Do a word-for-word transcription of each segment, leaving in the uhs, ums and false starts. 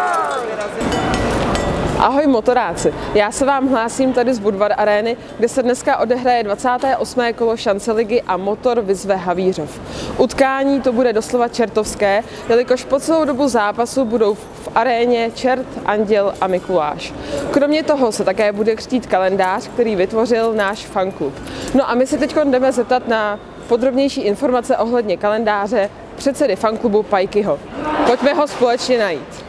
Ahoj motoráci, já se vám hlásím tady z Budvar Arény, kde se dneska odehraje dvacáté osmé kolo šance ligy a Motor vyzve Havířov. Utkání to bude doslova čertovské, jelikož po celou dobu zápasu budou v aréně Čert, Anděl a Mikuláš. Kromě toho se také bude křtít kalendář, který vytvořil náš fanklub. No a my se teď jdeme zeptat na podrobnější informace ohledně kalendáře předsedy fanklubu Pajkyho. Pojďme ho společně najít.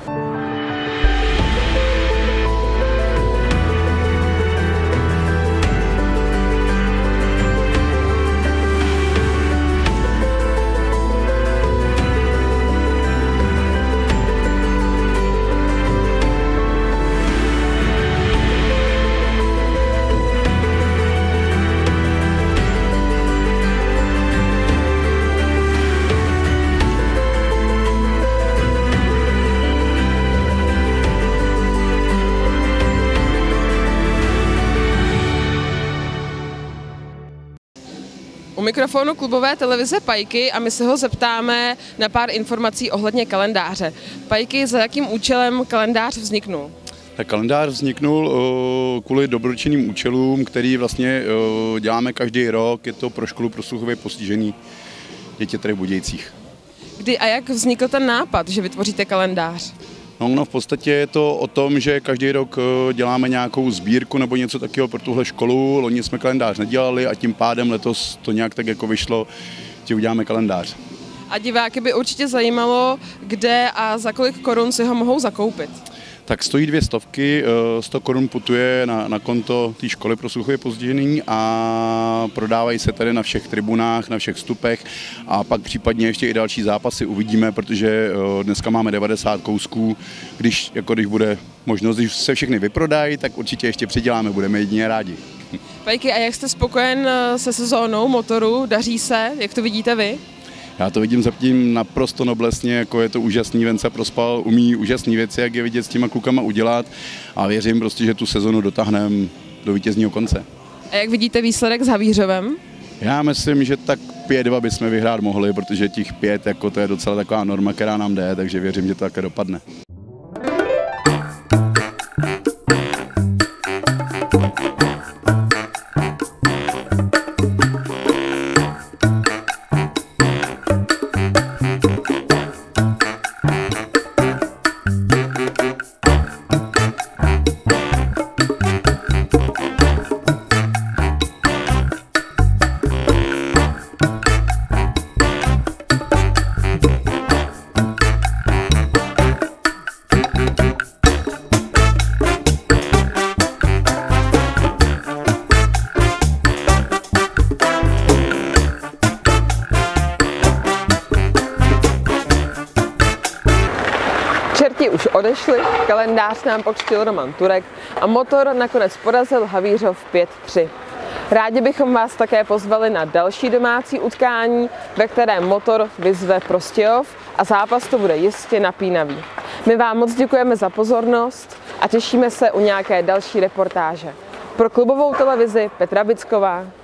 U mikrofonu klubové televize Pajky a my se ho zeptáme na pár informací ohledně kalendáře. Pajky, za jakým účelem kalendář vzniknul? Tak kalendář vzniknul uh, kvůli dobročinným účelům, který vlastně uh, děláme každý rok. Je to pro školu pro sluchově postižený děti tady v Budějcích. Kdy a jak vznikl ten nápad, že vytvoříte kalendář? No, no, v podstatě je to o tom, že každý rok děláme nějakou sbírku nebo něco takového pro tuhle školu. Loni jsme kalendář nedělali a tím pádem letos to nějak tak jako vyšlo, že uděláme kalendář. A diváky by určitě zajímalo, kde a za kolik korun si ho mohou zakoupit. Tak stojí dvě stovky, sto korun putuje na, na konto té školy pro sluchově postižený a prodávají se tady na všech tribunách, na všech vstupech a pak případně ještě i další zápasy uvidíme, protože dneska máme devadesát kousků, když, jako když bude možnost, když se všechny vyprodají, tak určitě ještě přiděláme, budeme jedině rádi. Pajky, a jak jste spokojen se sezónou motoru, daří se, jak to vidíte vy? Já to vidím zatím naprosto noblesně, jako je to úžasný, Venca Prospal umí úžasné věci, jak je vidět s těma klukama udělat a věřím prostě, že tu sezonu dotáhneme do vítězního konce. A jak vidíte výsledek s Havířovem? Já myslím, že tak pět dva bychom vyhrát mohli, protože těch pět, jako to je docela taková norma, která nám jde, takže věřím, že to také dopadne. Čerti už odešli, kalendář nám pokřtil Roman Turek a Motor nakonec porazil Havířov pět tři. Rádi bychom vás také pozvali na další domácí utkání, ve kterém Motor vyzve Prostějov a zápas to bude jistě napínavý. My vám moc děkujeme za pozornost a těšíme se u nějaké další reportáže. Pro klubovou televizi Petra Bicková.